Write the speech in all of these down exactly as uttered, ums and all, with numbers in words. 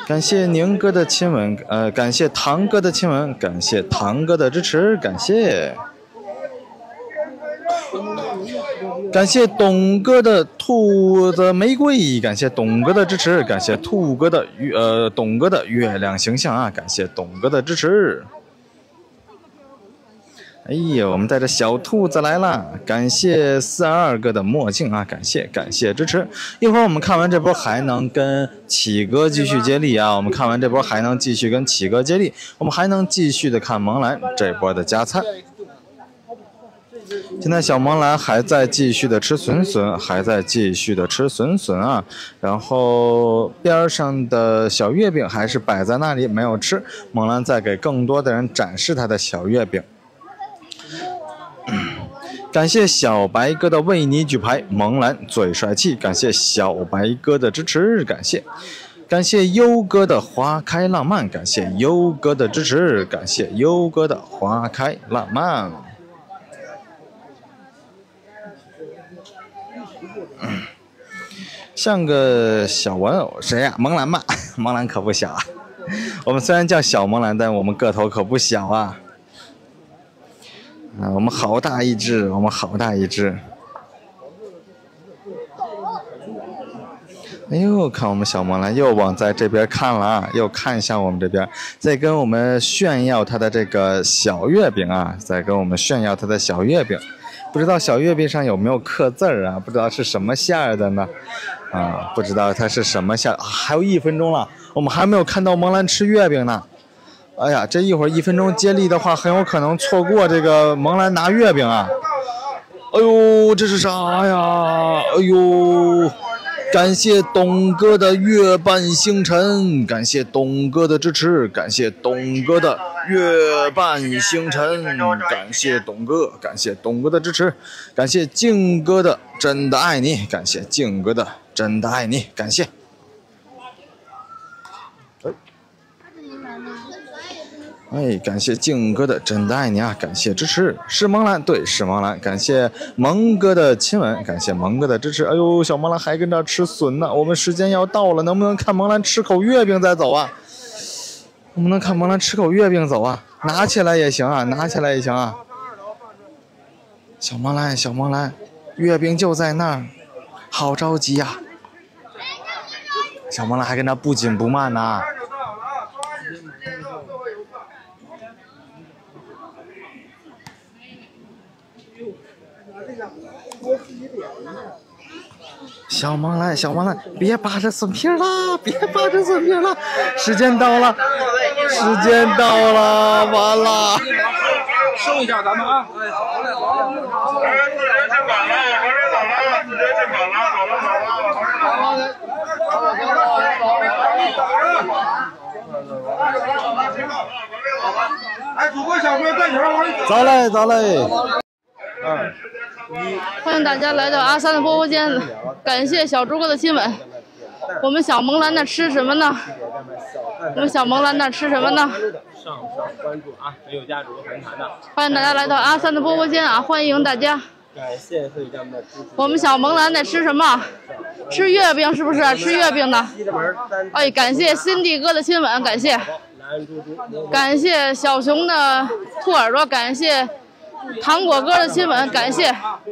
感谢宁哥的亲吻，呃，感谢堂哥的亲吻，感谢堂哥的支持，感谢。感谢董哥的兔子玫瑰，感谢董哥的支持，感谢兔哥的呃董哥的月亮形象啊，感谢董哥的支持。哎呀，我们带着小兔子来了，感谢四二二哥的墨镜啊，感谢感谢支持。一会儿我们看完这波还能跟启哥继续接力啊，我们看完这波还能继续跟启哥接力，我们还能继续的看萌兰这波的加餐。现在小萌兰还在继续的吃笋笋，还在继续的吃笋笋啊，然后边上的小月饼还是摆在那里没有吃，萌兰在给更多的人展示他的小月饼。感谢小白哥的为你举牌，萌兰最帅气，感谢小白哥的支持，感谢。感谢优哥的花开浪漫，感谢优哥的支持，感谢优哥的花开浪漫。嗯，像个小玩偶，谁呀、啊？萌兰吧，萌兰可不小啊。我们虽然叫小萌兰，但我们个头可不小啊。啊，我们好大一只，我们好大一只。哎呦，看我们小萌兰又往在这边看了啊，又看向我们这边，在跟我们炫耀它的这个小月饼啊，在跟我们炫耀它的小月饼。不知道小月饼上有没有刻字儿啊？不知道是什么馅儿的呢？啊，不知道它是什么馅儿、啊。还有一分钟了，我们还没有看到萌兰吃月饼呢。哎呀，这一会儿一分钟接力的话，很有可能错过这个萌兰拿月饼啊。哎呦，这是啥呀？哎呦！感谢董哥的月半星辰，感谢董哥的支持，感谢董哥的月半星辰，感谢董哥，感谢董哥的支持，感谢静哥的真的爱你，感谢静哥的真的爱你，感谢。哎，感谢静哥的真的爱你啊！感谢支持，是萌兰，对，是萌兰。感谢萌哥的亲吻，感谢萌哥的支持。哎呦，小萌兰还跟这吃笋呢，我们时间要到了，能不能看萌兰吃口月饼再走啊？能不能看萌兰吃口月饼走啊？拿起来也行啊，拿起来也行啊。小萌兰，小萌兰，月饼就在那儿，好着急呀、啊！小萌兰还跟那不紧不慢呢、啊。小萌兰，小萌兰，别扒着笋片了，别扒着笋片了，时间到了，时间到了，完了。 收一下咱们啊！哎，好嘞，好嘞，好嘞。时间是满了，时间满了，时间是满了，好了，好了，好了，好了，好了。哎，主播小哥带球，我走嘞，走嘞。 嗯。 欢迎大家来到阿三的播播间，感谢小猪哥的亲吻。我们小萌兰那吃什么呢？我们小萌兰那吃什么呢？ 上上关注啊，没有家族红毯的。 欢迎大家来到阿三的播播间啊！欢迎大家。 感谢会家们的支持。 我们小萌兰在吃什么？吃月饼是不是？吃月饼呢？哎，感谢辛迪哥的亲吻，感谢。感谢小熊的兔耳朵，感谢。糖果哥的亲吻，感谢。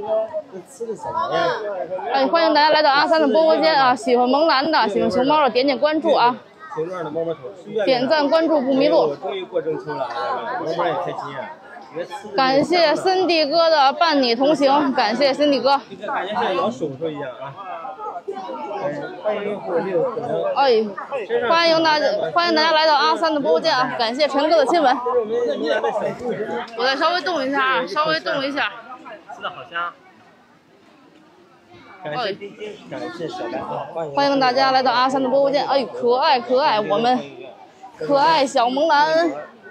哎，欢迎大家来到阿三的播播间啊！喜欢萌兰的，喜欢熊猫的，点点关注啊！点赞关注不迷路。 终于过中秋了，萌萌也开心啊！ 感谢森迪哥的伴你同行，感谢森迪哥。 感觉像摇手手一样啊！欢迎火六可能。 哎，欢迎大家，欢迎大家来到阿三的播播间啊！感谢陈哥的亲吻。我再稍微动一下啊，稍微动一下。 吃的好香。感谢冰晶，感谢小白鹤， 欢迎大家来到阿三的播播间。哎，可爱可爱，我们可爱小萌兰。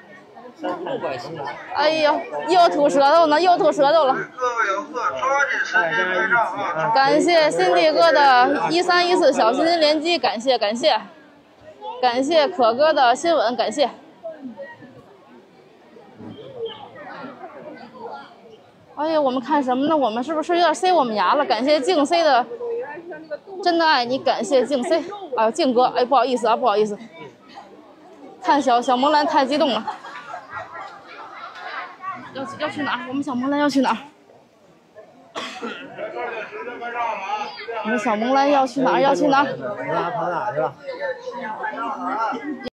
哎呀，又吐舌头呢，又吐舌头了。感谢辛迪哥的一三一四小心心连击，感谢感谢，感谢可哥的新闻，感谢。哎呀，我们看什么呢？我们是不是有点塞我们牙了？感谢静 C 的真的爱你，感谢静 C。哎呦，静哥，哎，不好意思啊，不好意思。 看小小萌兰太激动了。要要去哪儿？我们小萌兰要去哪儿？我们小萌兰要去哪儿？要去哪儿？ 跑哪去了？